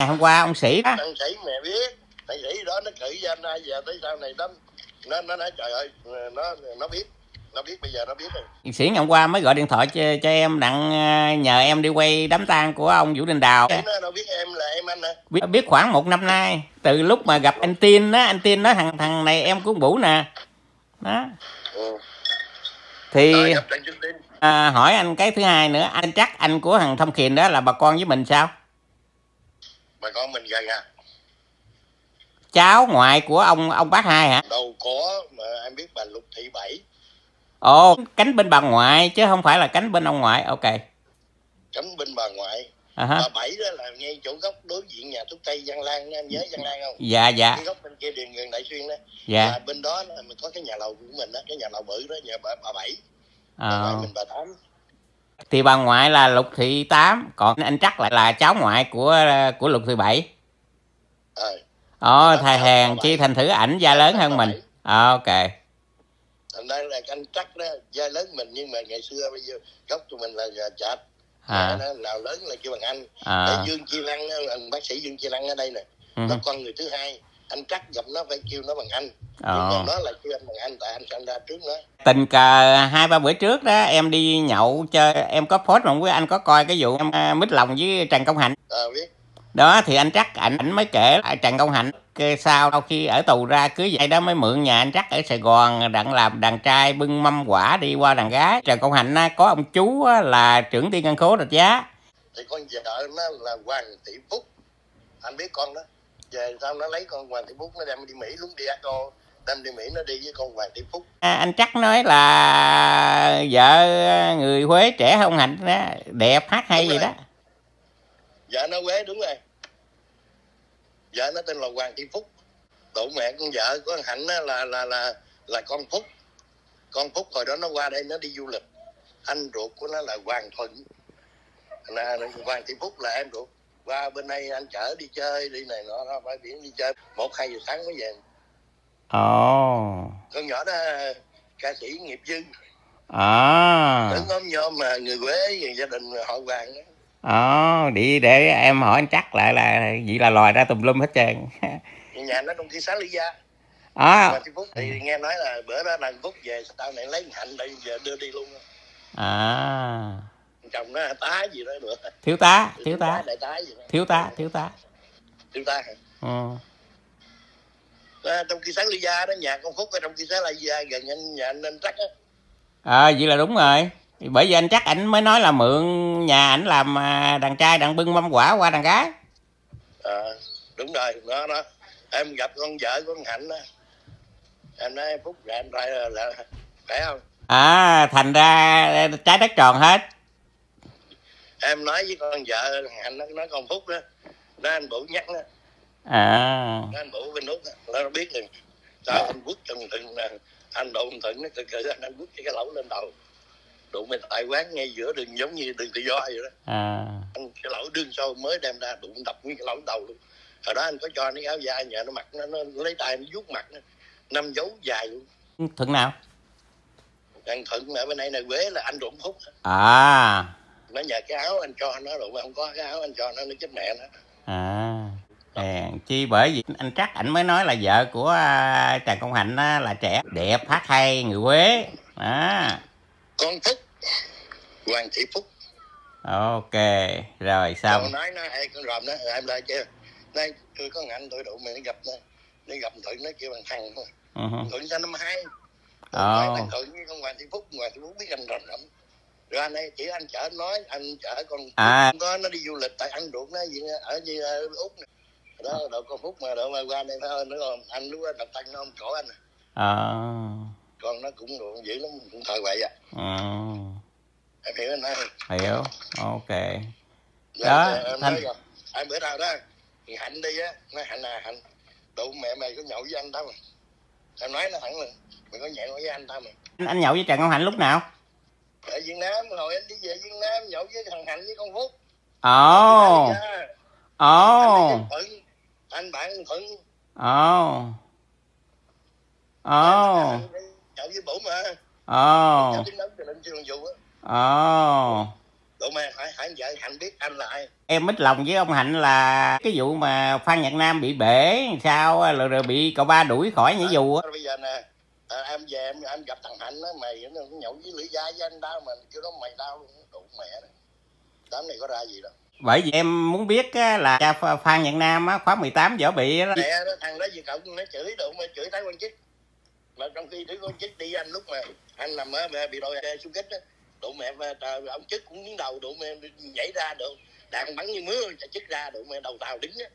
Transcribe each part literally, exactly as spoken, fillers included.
Hôm qua ông Sĩ đó. Thằng Sĩ mẹ biết, thằng Sĩ đó nó cử cho anh ra giờ tới sau này đó, nó nó nói trời ơi, nó nó biết, nó biết bây giờ nó biết rồi. Sĩ ngày hôm qua mới gọi điện thoại cho, cho em đặng nhờ em đi quay đám tang của ông Vũ Đình Đào. Sĩ nó đâu biết em là em anh hả? Biết, biết khoảng một năm nay, từ lúc mà gặp anh Tiên đó, anh Tiên nói thằng thằng này em của ông Vũ nè. Đó. Ừ. Thì à, hỏi anh cái thứ hai nữa, anh chắc anh của thằng Thông Khiền đó là bà con với mình sao? Bà con mình gần à? Cháu ngoại của ông ông bác hai hả? Đâu có, mà em biết bà Lục Thị Bảy. Ồ, cánh bên bà ngoại chứ không phải là cánh bên ông ngoại. Ok. Cánh bên bà ngoại. À, bà Bảy đó là ngay chỗ góc đối diện nhà thuốc Tây Văn Lan, em nhớ Văn Lan không? Dạ dạ. Cái góc bên kia Điền Nguyền Đại Xuyên đó. Dạ. Là bên đó là mình có cái nhà lầu của mình đó, cái nhà lầu bự đó, nhà bà, bà Bảy. À. Bà ngoại mình bà Tám. Thì bà ngoại là Lục Thị Tám, còn anh chắc lại là cháu ngoại của của Lục Thị Bảy. Ờ. Ồ, thầy hèn chi thành thử ảnh da lớn hơn mình. À, ok. Thành ra là anh chắc đó, da lớn mình, nhưng mà ngày xưa bây giờ gốc của mình là chạch. À. Nó, nào lớn là kêu bằng anh. À. Để Dương Chi Lăng, bác sĩ Dương Chi Lăng ở đây nè. Ừ. Nó con người thứ hai. Anh chắc gặp nó phải kêu nó bằng anh. Ờ. Nhưng mà nó là kêu anh bằng anh, tại anh sinh ra trước nó. Tình cờ hai ba bữa trước đó em đi nhậu cho em có post mà với anh có coi cái vụ em mít lòng với Trần Công Hạnh. Ờ, biết. Đó thì anh chắc ảnh ảnh mới kể lại Trần Công Hạnh sau sau khi ở tù ra cưới vậy đó mới mượn nhà anh chắc ở Sài Gòn đặng làm đàn trai bưng mâm quả đi qua đàn gái. Trần Công Hạnh có ông chú là trưởng ty ngân khố Rạch Giá. Thì con vợ nó là Hoàng Thị Phúc, anh biết con đó. Về sau nó lấy con Hoàng Thị Phúc nó đem đi Mỹ luôn, đi cô đem đi Mỹ nó đi với con Hoàng Thị Phúc. À, anh chắc nói là vợ người Huế trẻ hơn Hạnh đó, đẹp hát hay gì đó. Vợ nó Huế đúng rồi. Vợ nó tên là Hoàng Thị Phúc. Tụ mẹ con vợ của Hạnh là là là là, là con Phúc. Con Phúc hồi đó nó qua đây nó đi du lịch. Anh ruột của nó là Hoàng Thuận. Là Hoàng Thị Phúc là em ruột. Qua bên đây anh chở đi chơi đi này nọ, nó bãi biển đi chơi một hai giờ sáng mới về. Ồ. Oh. Con nhỏ đó ca sĩ nghiệp dư. À. Tưởng ốm nhôm mà người Huế, người gia đình họ Hoàng đó. Ồ, oh, đi để em hỏi anh chắc lại là vậy là lòi ra tùm lum hết trơn. Nhà nó trong kia xá Lý Gia. À. Hoàng Thị Phúc thì nghe nói là bữa đó là Phúc về sau này lấy Hạnh đây giờ đưa đi luôn. À. Chồng nó tá gì đó nữa. Thiếu tá, thiếu tá. Đại tá gì đó. Thiếu tá, thiếu tá. Thiếu tá hả? Ừ. À, trong kia sáng Lý Gia đó, nhà con Phúc ở trong kia sáng Lý Gia gần anh nhà anh nên chắc á. À, vậy là đúng rồi. Bởi vì anh chắc ảnh mới nói là mượn nhà ảnh làm đàn trai đặng bưng mâm quả qua đàn gái. À, đúng rồi, đó đó. Em gặp con vợ của con Hạnh đó. Em nói Phúc là anh trai là, là phải không? À, thành ra trái đất tròn hết. Em nói với con vợ Hạnh nó nói con Phúc đó. Nó anh Vũ nhắc đó. À. Nó anh Vũ bên Úc đó. Nó biết rồi. Sao anh quất trong thừng anh độ thừng nó cực cực anh quất cái lẩu lên đầu. Đụng bên tại quán ngay giữa đường giống như đường tự do vậy đó. À. Anh cái lẩu đương sâu mới đem ra đụng đập nguyên cái lẩu đầu luôn. Hồi đó anh có cho nó áo dài nhà nó mặc nó, nó lấy tay nó vuốt mặt nó năm dấu dài luôn. Thuận nào? Thằng Thuận ở bên đây là Quế là anh Rụng Phúc. À. Nó nhờ cái áo anh cho nó rồi mà không có cái áo anh cho nó nó chết mẹ nó. À. À, chi bởi vì anh chắc ảnh mới nói là vợ của uh, Trần Công Hạnh uh, là trẻ đẹp hát hay người Huế. À. Con Phúc Hoàng Thị Phúc. Ok rồi xong. Con nói nó hay con ròm nó em lại chưa đây tôi có ngạnh tôi đụng mày nó gặp nó nó gặp Thuận nó kêu bằng thằng thôi. Uh-huh. Thuận sinh năm hai. Oh. Thằng Thuận với con Hoàng Thị Phúc Hoàng Thị Phúc biết anh rầm rầm. Rồi anh ấy chỉ anh chở nói anh chở con à. Có nó đi du lịch tại anh ruột nó gì ở như Úc này. Đó độ con Phúc mà độ mà qua đây phải hơn nữa còn anh lúc đó đập tay nó ôm cổ anh. À. Con nó cũng ruộng dữ lắm cũng thời vậy à. À. Em hiểu anh nói không? Hiểu. Ok. Đó em nói rồi anh bữa nào đó thì Hạnh đi á nói Hạnh à Hạnh đủ mẹ mày có nhậu với anh tao mà em nói nó thẳng là mày có nhậu với anh tao mà. Anh, anh nhậu với Trần Công Hạnh lúc nào? Ở Việt Nam hồi anh đi về Việt Nam nhậu với thằng Hạnh với con Phúc. Ồ. Ồ. Anh bạn Thuận. Ồ. Ồ. Nhậu với Bủ mà. Ồ. Nhậu tiếng nóng cho nên chưa vụ á. Ồ. Đủ mày hỏi hỏi vợ Hạnh biết anh là ai. Em mít lòng với ông Hạnh là cái vụ mà Phan Nhật Nam bị bể sao rồi, rồi bị cậu ba đuổi khỏi nhảy dù á. Bây giờ nè, à, em về em em gặp thằng Hạnh á, mày nó nhậu với Lý Gia với anh đau mà kêu nó mày đau luôn, đủ mẹ này. Đám này có ra gì đâu. Bởi vì em muốn biết á, là cha Phan Nhật Nam á, khóa mười tám võ bị á. Mẹ nó thằng đó gì cậu nó chửi đủ mà chửi Thái Quang Chích. Mà trong khi Thái Quang Chích đi anh lúc mà anh nằm ở bị đội xung kích á, đủ mẹ trời, ông Chích cũng đứng đầu, đủ mẹ nhảy ra được đạn bắn như mưa Chích ra, đủ mẹ đầu tàu đứng á.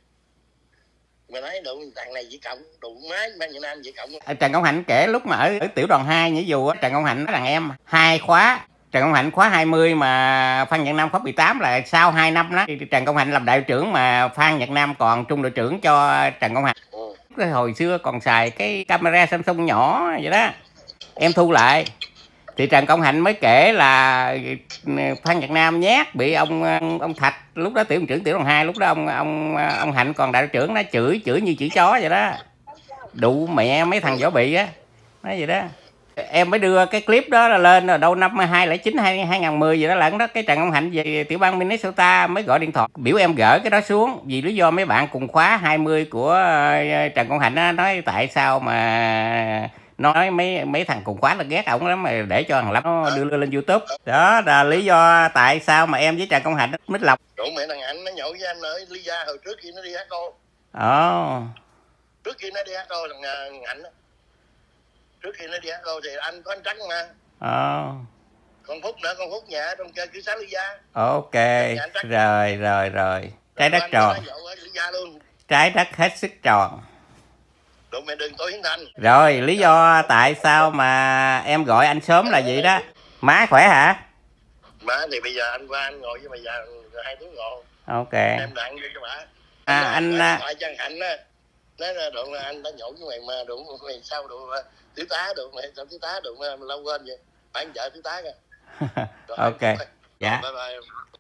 Mà nói đủ thằng này chỉ cộng đủ máy Phan Nhật Nam chỉ cộng. Trần Công Hạnh kể lúc mà ở, ở tiểu đoàn hai nhảy dù á, Trần Công Hạnh nói rằng em hai khóa, Trần Công Hạnh khóa hai mươi mà Phan Nhật Nam khóa mười tám là sau hai năm đó. Trần Công Hạnh làm đại đội trưởng mà Phan Nhật Nam còn trung đội trưởng cho Trần Công Hạnh. Ừ. Hồi xưa còn xài cái camera Samsung nhỏ vậy đó, em thu lại. Thì Trần Công Hạnh mới kể là Phan Nhật Nam nhát bị ông ông Thạch, lúc đó tiểu đoàn trưởng tiểu đoàn hai, lúc đó ông ông ông Hạnh còn đại đội trưởng, nó chửi chửi như chửi chó vậy đó, đụ mẹ mấy thằng võ bị á, nói vậy đó. Em mới đưa cái clip đó lên rồi đâu năm hai không chín hai hai nghìn mười gì đó lận đó. Cái Trần Công Hạnh về tiểu bang Minnesota mới gọi điện thoại biểu em gỡ cái đó xuống, vì lý do mấy bạn cùng khóa hai mươi của Trần Công Hạnh á, nói tại sao mà nói mấy mấy thằng cùng khóa là ghét ổng lắm mà để cho thằng Lâm nó đưa lên YouTube. Đó là lý do tại sao mà em với Trần Công Hạnh mít lòng. Đủ mẹ thằng Hạnh nó nhậu với anh ở Lý Gia hồi trước khi nó đi hát cô. Ồ. Trước khi nó đi hát cô thằng Hạnh á. Trước khi nó đi hát cô thì anh có anh Trắng mà. Ồ. Con Phúc nữa, con Phúc nhà trong kia ký xá Lý Gia. Ok. Rồi rồi rồi. Trái đất tròn. Trái đất hết sức tròn. Đủ mẹ đừng tôi hiến thành. Rồi lý do tại sao mà em gọi anh sớm là gì đó. Má khỏe hả? Má thì bây giờ anh qua anh ngồi với bây giờ hai đứa ngồi. Ok. Em đặng vô cho bà. À anh gọi cho Hạnh á. Nói là đủ anh đã nhậu với mày mà đủ mày sao đủ thiếu tá đủ mày sao thiếu tá đủ lâu quên vậy. Phải anh vợ thiếu tá kìa. Ok. Dạ. Bye bye.